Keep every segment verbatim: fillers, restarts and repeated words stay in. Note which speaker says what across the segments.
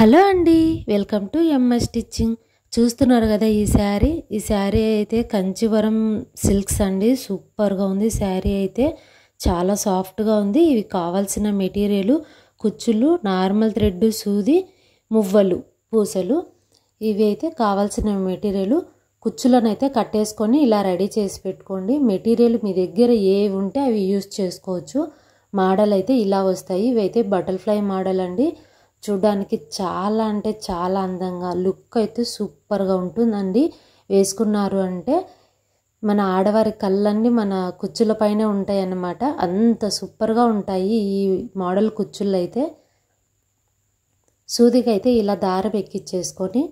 Speaker 1: Hello అండి, welcome to MS stitching. చూస్తున్నారు కదా ఈ శారీ. ఈ శారీ అయితే కంచివరం సిల్క్స్ అండి. సూపర్గా ఉంది శారీ అయితే, చాలా సాఫ్ట్గా ఉంది. ఇవి కావాల్సిన మెటీరియల్ కుచ్చులు, నార్మల్ థ్రెడ్, సూది, మువ్వలు, పూసలు. ఇవి అయితే కావాల్సిన మెటీరియల్. కుచ్చులను అయితే కట్టేసుకొని ఇలా రెడీ చేసి పెట్టుకోండి. మెటీరియల్ మీ దగ్గర ఏవి ఉంటే అవి యూజ్ చేసుకోవచ్చు. మోడల్ అయితే ఇలా వస్తాయి. ఇవైతే బటర్ఫ్లై మోడల్ అండి. చూడడానికి చాలా అంటే చాలా అందంగా, లుక్ అయితే సూపర్గా ఉంటుందండి. వేసుకున్నారు అంటే మన ఆడవారి కళ్ళన్నీ మన కుచ్చుల పైన ఉంటాయి అన్నమాట. అంత సూపర్గా ఉంటాయి ఈ మోడల్ కుచ్చుళ్ళు అయితే. సూదికి అయితే ఇలా దారం ఎక్కించేసుకొని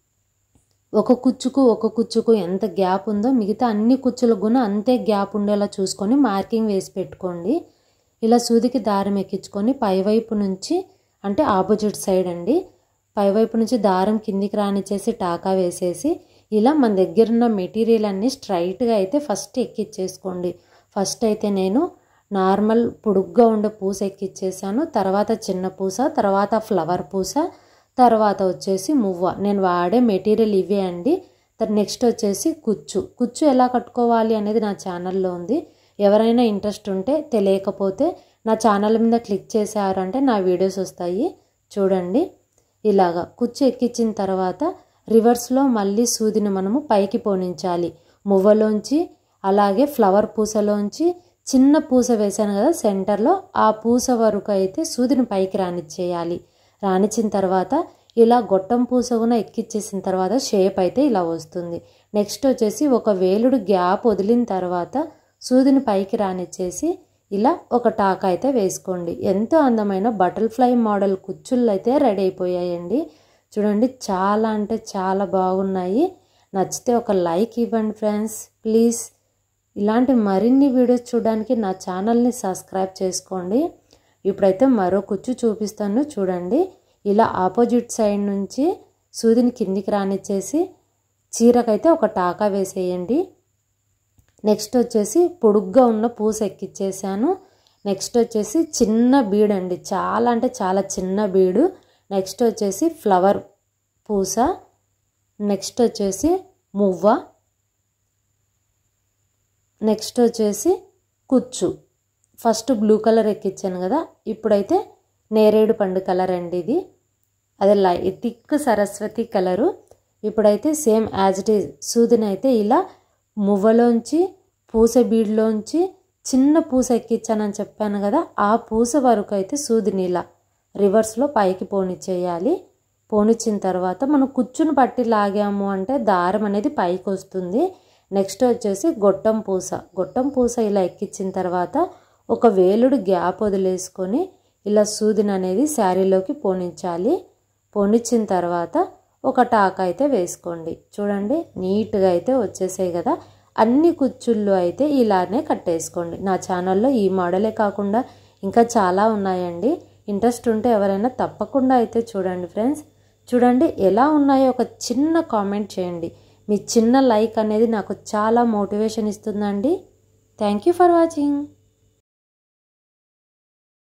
Speaker 1: ఒక కుచ్చుకు ఒక కుచ్చుకు ఎంత గ్యాప్ ఉందో మిగతా అన్ని కుచ్చులకు కూడా అంతే గ్యాప్ ఉండేలా చూసుకొని మార్కింగ్ వేసి పెట్టుకోండి. ఇలా సూదికి దారం ఎక్కించుకొని పైవైపు నుంచి, అంటే ఆపోజిట్ సైడ్ అండి, పైవైపు నుంచి దారం కిందికి రానిచ్చేసి టాకా వేసేసి ఇలా మన దగ్గర ఉన్న మెటీరియల్ అన్నీ స్ట్రైట్గా అయితే ఫస్ట్ ఎక్కిచ్చేసుకోండి. ఫస్ట్ అయితే నేను నార్మల్ పొడుగ్గా ఉండే పూస ఎక్కిచ్చేసాను. తర్వాత చిన్న పూస, తర్వాత ఫ్లవర్ పూస, తర్వాత వచ్చేసి మువ్వ. నేను వాడే మెటీరియల్ ఇవే అండి. నెక్స్ట్ వచ్చేసి కుచ్చు. కుచ్చు ఎలా కట్టుకోవాలి అనేది నా ఛానల్లో ఉంది. ఎవరైనా ఇంట్రెస్ట్ ఉంటే, తెలియకపోతే నా ఛానల్ మీద క్లిక్ చేశారంటే నా వీడియోస్ వస్తాయి చూడండి. ఇలాగా కుచ్చు ఎక్కించిన తర్వాత రివర్స్లో మళ్ళీ సూదిని మనము పైకి పోనించాలి. మువ్వలోంచి, అలాగే ఫ్లవర్ పూసలోంచి చిన్న పూస వేసాను కదా సెంటర్లో, ఆ పూస వరకు అయితే సూదిని పైకి రానిచ్చేయాలి. రానిచ్చిన తర్వాత ఇలా గొట్టం పూస కూడా ఎక్కిచ్చేసిన తర్వాత షేప్ అయితే ఇలా వస్తుంది. నెక్స్ట్ వచ్చేసి ఒక వేలుడు గ్యాప్ వదిలిన తర్వాత సూదిని పైకి రానిచ్చేసి ఇలా ఒక టాక్ అయితే వేసుకోండి. ఎంతో అందమైన బటర్ఫ్లై మోడల్ కుచ్చుళ్ళు అయితే రెడీ అయిపోయాయండి. చూడండి, చాలా అంటే చాలా బాగున్నాయి. నచ్చితే ఒక లైక్ ఇవ్వండి ఫ్రెండ్స్ ప్లీజ్. ఇలాంటి మరిన్ని వీడియోస్ చూడడానికి నా ఛానల్ని సబ్స్క్రైబ్ చేసుకోండి. ఇప్పుడైతే మరో కుచ్చు చూపిస్తాను చూడండి. ఇలా ఆపోజిట్ సైడ్ నుంచి సూదిని కిందికి రానిచ్చేసి చీరకైతే ఒక టాకా వేసేయండి. నెక్స్ట్ వచ్చేసి పొడుగ్గా ఉన్న పూస ఎక్కిచ్చేసాను. నెక్స్ట్ వచ్చేసి చిన్న బీడ్ అండి, చాలా అంటే చాలా చిన్న బీడు. నెక్స్ట్ వచ్చేసి ఫ్లవర్ పూస, నెక్స్ట్ వచ్చేసి మువ్వ, నెక్స్ట్ వచ్చేసి కుచ్చు. ఫస్ట్ బ్లూ కలర్ ఎక్కించాను కదా, ఇప్పుడైతే నేరేడు పండు కలర్ అండి ఇది. అదే లైట్ థిక్ సరస్వతి కలరు. ఇప్పుడైతే సేమ్ యాజ్ ఇట్ ఈజ్ సూదిని అయితే ఇలా మువ్వలోంచి, పూస బీడ్లోంచి చిన్న పూస ఎక్కించానని చెప్పాను కదా, ఆ పూస వరకు అయితే సూదిని ఇలా రివర్స్లో పైకి పోనిచ్చేయాలి. పోనిచ్చిన తర్వాత మనం కుచ్చును పట్టి లాగాము అంటే దారం అనేది పైకి వస్తుంది. నెక్స్ట్ వచ్చేసి గొట్టం పూస. గొట్టం పూస ఇలా ఎక్కించిన తర్వాత ఒక వేలుడు గ్యాప్ వదిలేసుకొని ఇలా సూదిని అనేది శారీలోకి పోనించాలి. పోనిచ్చిన తర్వాత ఒక టాక్ అయితే వేసుకోండి. చూడండి, నీట్గా అయితే వచ్చేసాయి కదా. అన్ని కుచ్చుళ్ళు అయితే ఇలానే కట్టేసుకోండి. నా ఛానల్లో ఈ మోడలే కాకుండా ఇంకా చాలా ఉన్నాయండి. ఇంట్రెస్ట్ ఉంటే ఎవరైనా తప్పకుండా అయితే చూడండి ఫ్రెండ్స్. చూడండి ఎలా ఉన్నాయో ఒక చిన్న కామెంట్ చేయండి. మీ చిన్న లైక్ అనేది నాకు చాలా మోటివేషన్ ఇస్తుందండి. Thank you for watching.